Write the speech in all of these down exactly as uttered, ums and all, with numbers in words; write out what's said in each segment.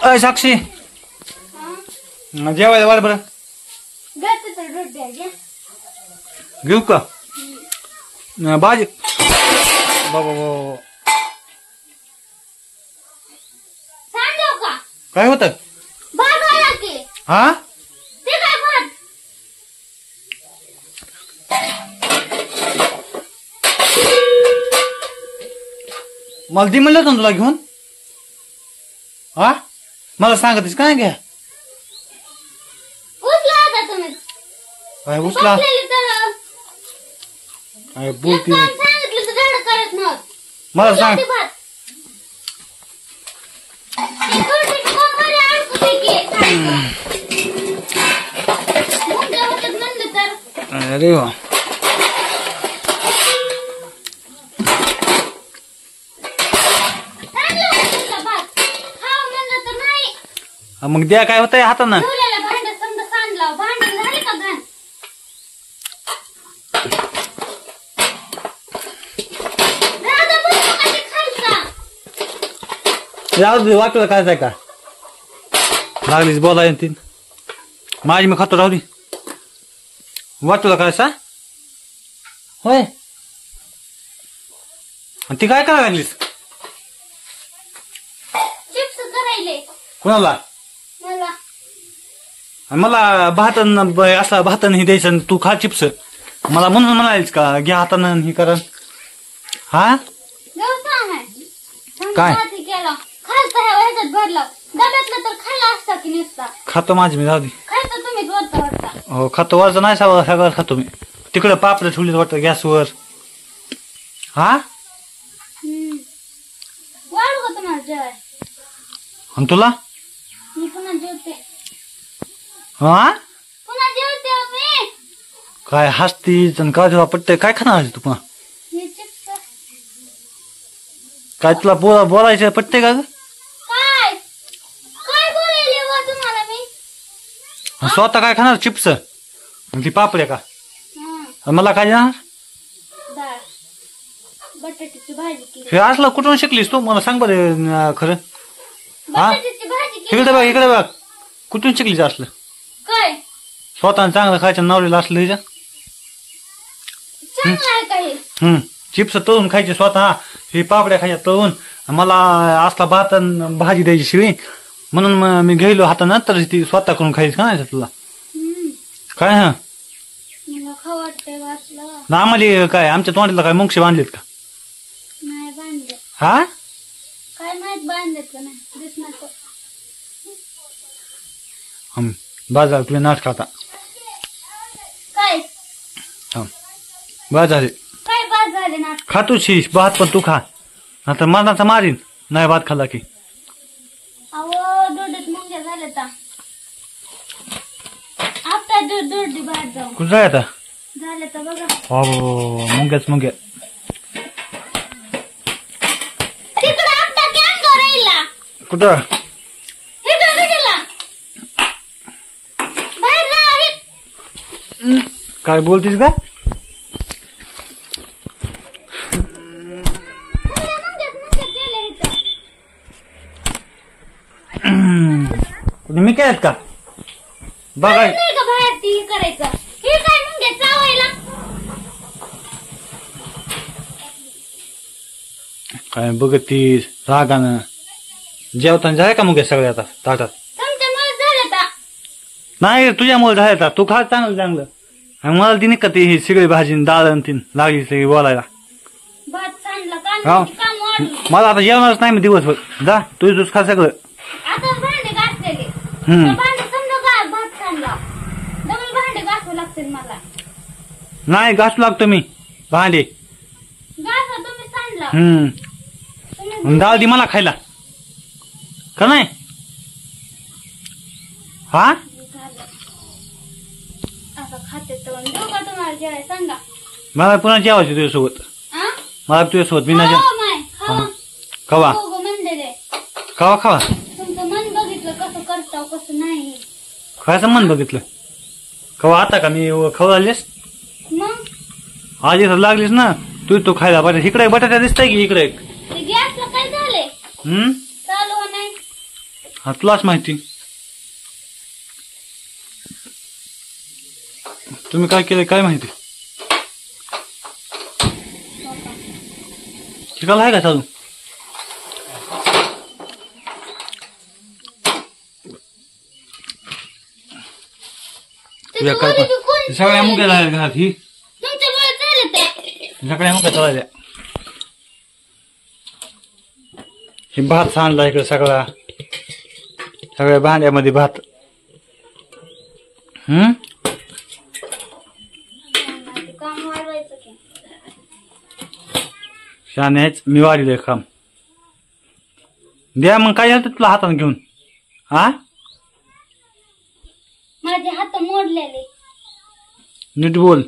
अय साक्षी जेवायला वाढ बरं घेऊ का भाजी बाबा बाबा काय होत हा मला ती म्हणलं होतं तुला घेऊन हा मला सांगतेस काय घ्या काय उचला काय बोलती मला सांग अरे वा मग द्या काय होतंय हातानं वाटलं काय का लागलीच बोलाय तीन माझी मी खातो राहली वाटलं काय सा होय ती काय करायला लागलीस कोणाला मला भातन असला भातन हे द्यायचं तू खा चिप्स मला म्हणून म्हणालीस का घ्या हातानं हे कर हा काय खातो माझी मी जाऊ दे हो खातो वरचं नाही सगळं खातो मी तिकडे पापड ठेवली वाटतं गॅसवर हा आणि तुला हा काय हसतीच आणि काय तुला पटतंय काय खाणार तू पुन्हा काय तुला बोला बोलायचं पटतंय का स्वतः काय खाणार चिप्स ती पापड्या का मला काय देणार हे असलं कुठून शिकलीस तू मला सांग बरं खरं हा इकडे बघ इकडे बघ कुठून शिकलीस असलं स्वतः चांगलं खायचं नवरीला असलं हिच्या हम्म चिप्स तळून खायचे स्वतः हे पापड्या खायच्या तळून मला असला भात भाजी द्यायची शिळी म्हणून मी गेलो हातानं तर ती स्वतः करून खायची का नाही तुला काय हा ना आम्हाला काय आमच्या तोंडाला काय मुंगशे बांधलेत का हा बाजार तुला नाच खाता बाजार खातो शीश भात पण तू खा नंतर मरणाचा मारीन नाही भात खाल्ला की कुठं जाय आता हो मुंग्याच मुंग्या कुठं काय बोलतीस का मी काय का बघा काय बघत ती रागानं जेवताना जाय का मुगे सगळे आता ताटात नाही तुझ्यामुळे झालं तू खा चांगलं चांगलं आणि मला ती नाही का ती सगळी भाजी डाळ तीन लागली सगळी बोलायला मला आता जेवणारच नाही मी दिवसभर जा तुझ तुझ खा सगळं हम्म नाही घासू लागतो मी भांडे हम्म डाळ दी मला खायला का नाही हा मला पुन्हा जेवायचं तुझ्यासोबत मला तुझ्यासोबत मी नाही कवा कवा खावा खायचं मन बघितलं कवा आता का मी खाऊ आलीस आज इथं लागलीस ना तू तू खायला बटाटा इकडे बटाटा दिसतंय की इकडे हम्म हा तुलाच माहिती. तुम्ही काय केलं काय माहिती. शिकायला आहे का चालू. तुझ्या काय पण सगळ्या मुख्या झाल्या घरात ही सगळ्या मुख्या चालल्या. हे भात सांडला इकडे सगळा सगळ्या भांड्यामध्ये भात. हम्म शाण्याच मी वाढले काम द्या. मग काय झालं तुला हाताने घेऊन. हा माझे हात मोडलेले. नीट बोल.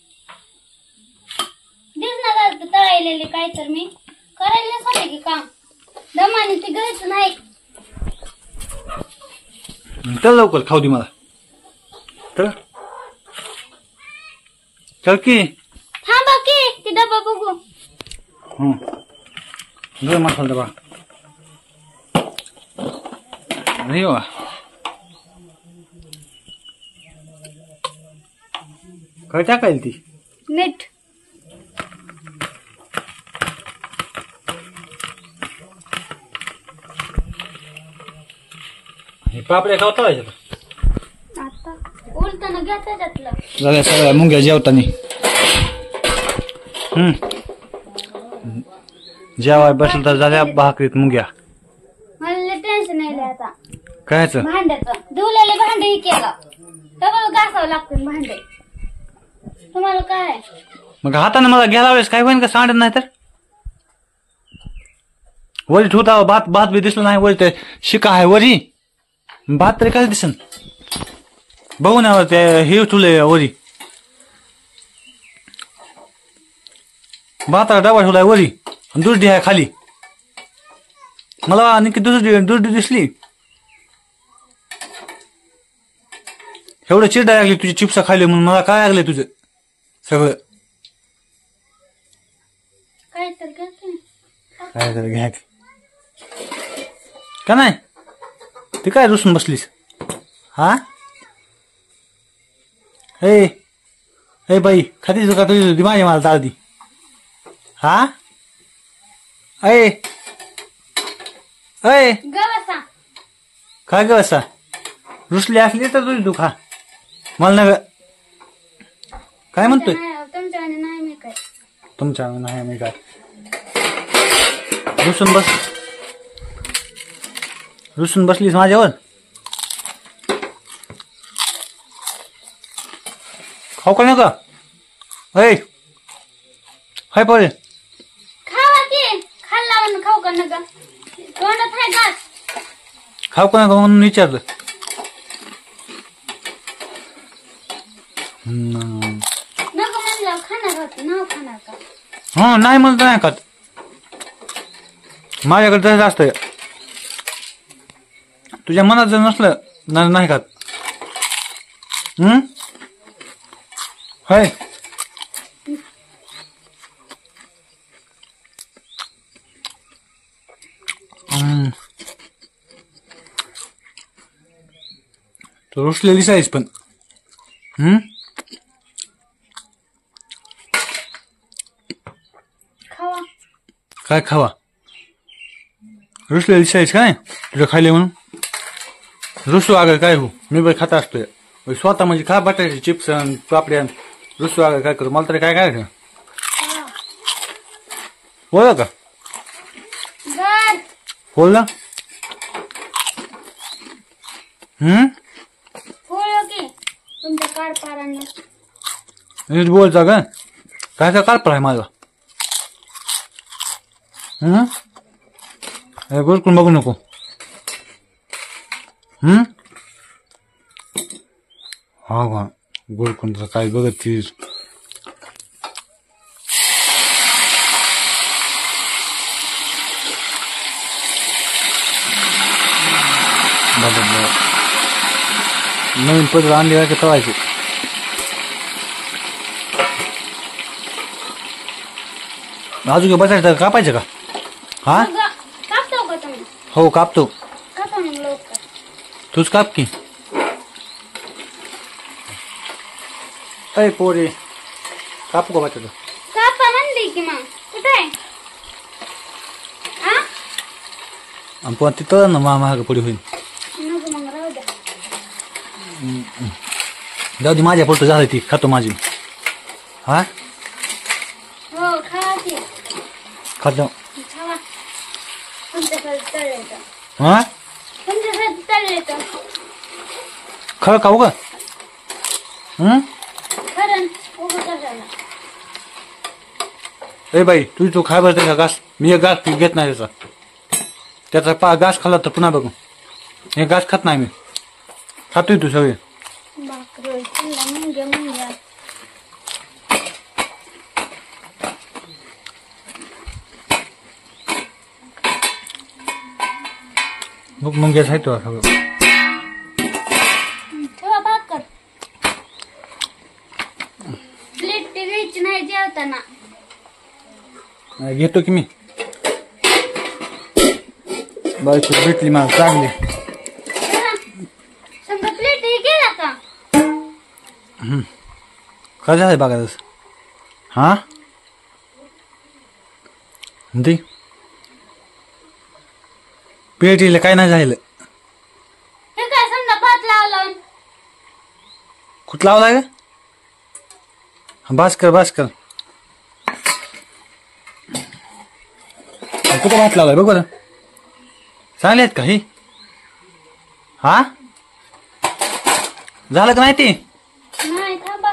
दिसणार तळायलेले काय तर मी करायला सांगते की काम दमाने ते घ्यायचं नाही. चल लवकर खाऊ दे मला. चल चल की. थांबा की ते डबा बघू. हं घे मसाला डबा. नाही बा काय टाकायला ती. मीठ. हे पापड्या खावता आता उलटानं घ्या त्याच्यातलं. झाल्या सगळ्या मुंग्या जेवतानी. हम्म जेवाय बसलं तर झाल्या भाकरीत मुंग्या. मला टेन्शन नाही आता कायचं भांड्याचं. धुवलेले भांडे केलं डबल घासावं लागतं भांडे. तुम्हाला काय मग हाताने मला घ्यायला वेळेस काय होईन का सांगत नाही तर. वरी ठेवता भात भात बी दिसलं नाही. वरी ते शिका आहे वरी भात तरी काय दिसन. बघू ना ते हे ठेवलंय वरी भाताला डबा ठेवलाय वरी दुसरी आहे खाली. मला आणखी दुसरी दुसरी दिसली. एवढं चिरडा लागली तुझी चिप्स खाली म्हणून मला काय लागले तुझं सगळं. काय तर करते काय तर घ्या का नाही. ते काय रुसून बसलीस. हा ए ए बाई खातीस का तुझी माझी मला चालती. हा अय अय गवसा काय ग असा रुसली असली तर तुझी तू खा. मला ना काय म्हणतोय. तुमच्या नाही मी काय तुमच्या नाही मी काय रुसून बस रुसून बसलीस माझ्यावर. खाऊ का नका. अय हाय पळे खावा की खाल्ला म्हणून खाऊ का नका. तोंडात आहे घास. खाऊ का नका म्हणून विचारलं. नको म्हणलं खाणार होत नाव खाणार का. हा नाही म्हणत नाही खात. माझ्याकडे तसं असतं. तुझ्या मनात जर नसलं ना नाही खात. हम्म हाय तो रुसलेली साईज पण. हम्म खावा काय खावा. रुसलेली साईज काय तुझं खायले म्हणून. रुसू आगर काय हो मी बाई खाता असतोय. स्वतः म्हणजे खा बटाटे चिप्स पापड्या रुसू आगर काय करू मला तरी काय काय बोला का. बर बोल ना. हम्म होय की तुमच्या कार पारांना नीट बोलता का काय काय काल आहे माझा. हम्म गोरकून बघू नको. हम्म हा का गोरकून काय बघत तीस. नवीन पत्र आणले का तवायचे. अजून बसायचं कापायचं का. हा कापतो का तुम्ही. हो कापतो. कापा मग लवकर. तूच काप की. अय पोरे कापू का बटाटा? कापा म्हणली की मग कुठे आहे आ आणि पण तिथं ना मा महाग पुढे होईल. नको मग राहू द्या. जाऊ दे माझ्या पोट झालं ती खातो माझी. हा हो खावा की खातो. खावा तुमच्यासाठी तळलेलं हा तुमच्यासाठी तळलेलं खरं खाऊ का? हम्म खरं उभं कशाला. ए बाई तुझी तू खाय बरं त्याचा घास. मी एक घास घेत नाही त्याचा. त्याचा पा घास खाल्ला तर पुन्हा बघू. हे घास खात नाही मी. खातोय तू सगळे. भाकरी खाल्ला मुंग्या मुंग्या. मग मग घ्यायचं आहे तो सगळं. ठेवा भाकर. प्लेट ते घ्यायची नाही जेवताना. घेतो की मी. बायको भेटली मला चांगली. समजा प्लेट हे गेला का हम्म काय झालंय बघा तसं. हा ते पेटीला काय नाही झालं. हे काय समजा भात लावला कुठं लावलाय का? बास कर बास कर. कुठं भात लावलाय बघ बरं. चांगले आहेत का हे? हा झालं का नाही ते? नाही थांबा.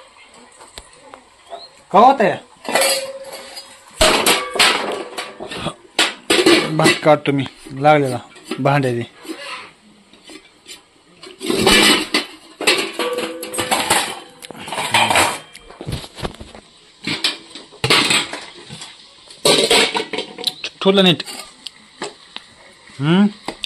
का होत आहे? भात काढतो मी लागलेला भांड्याचे. ठोलं नीट. हम्म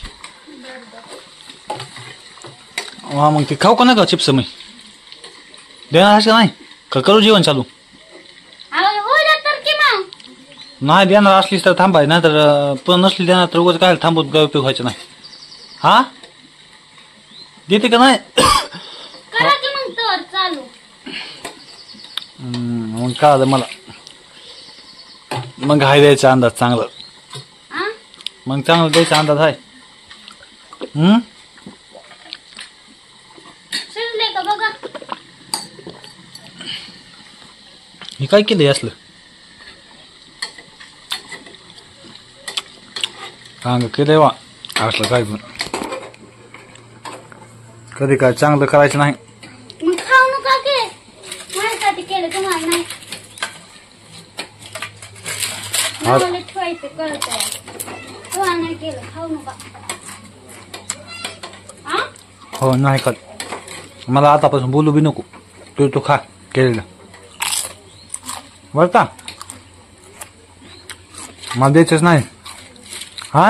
हा मग ते खाऊ का नाही का चिप्स मी देणार आहेस का नाही का करू जेवण चालू? अहो हो तर की मग नाही देणार असलीस तर थांबाय नाही तर पण नसली देणार तर उगाच काय थांबून काय उपयोग व्हायचा नाही. हा देते का नाही? करा की मग तर चालू. मग काय आलं मला मग हाय द्यायचा अंदाज चांगला. आ मग चांगला द्यायचा अंदाज आहे. हम्म शिजले का बघा. हे काय केलंय असलं? चांगलं केलंय वा असलं काय पण कधी काय चांगलं करायचं नाही. मग खाऊ नका की माझ्यासाठी केलं तुम्हाला नाही. मला ठेवायचं कळतंय. तुम्हाला नाही केलं खाऊ नका. आ हो नाही खात. मला आतापासून बोलू बी नको. तू तू खा केलेलं बरं का. मला द्यायचंच नाही. हा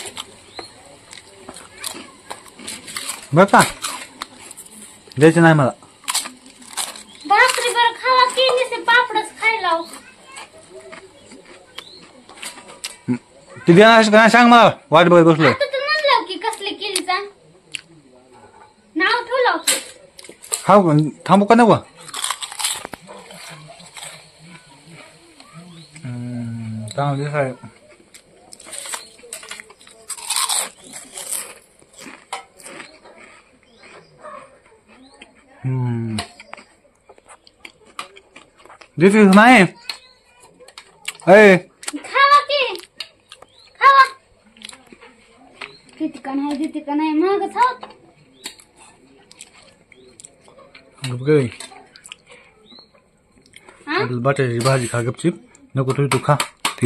बरं का द्यायचं नाही मला. भाकरी बरं खावा की नुसते पापडच खायला. ती देणार आहेस का नाही सांग मला. वाट बघत बसलो. आता तर म्हणलं की कसले केलीचा नाव ठेवलं. खाऊ थांबू का नको? चांगलं दिसाय. हम्म दिसलीस नाही. अय खावा की खावा. किती का नाही किती का नाही महागच आहोत. हा बटाट्याची भाजी खा गपचीप. नको तुझी तू खा ती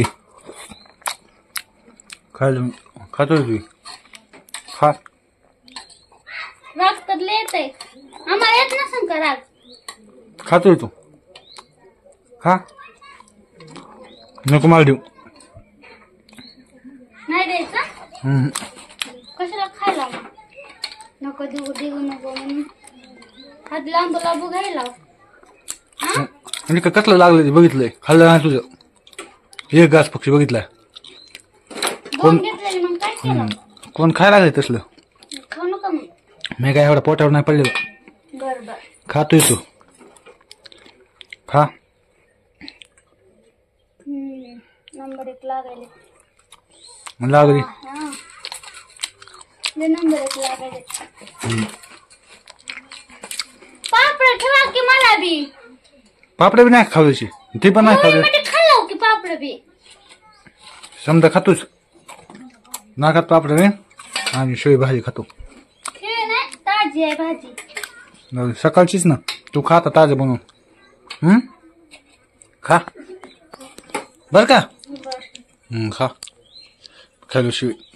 खायला खातोय तू खा. राग तर येतय आम्हाला येत नसेल का राग. खातोय तू खा. नको मला देऊ. नाही द्यायचा हम्म कशाला खायला मग. नको देऊ देऊ नको म्हणून हात लांब लांब घ्यायला. हा म्हणजे का कसलं लागलं ते बघितलंय. खाल्लं नाही तुझं. एक घास पक्षी बघितलाय. दोन घेतलेली मग काय केलं. कोण खायला लागले तसलं. खाऊ नका मग. मी काय एवढा पोटावर नाही पडलेलो. बर बर. खातोय तू खा. हम्म, नंबर एक लागायले. म्हणलं अगदी हा लय नंबर एक लागायले. पापड ठेवा की मला बी. पापड बी नाही खाऊची ती पण नाही खाऊ म्हणजे खाल्लो की पापड बी. समजा खातोच ना खात पापड रे आणि शेळी भाजी खातो. हे नाही ताजी आहे भाजी. सकाळचीच ना तू खा आता ताजं बनवून. हम्म खा बर का. बर. हम्म खा खायलो शिवी.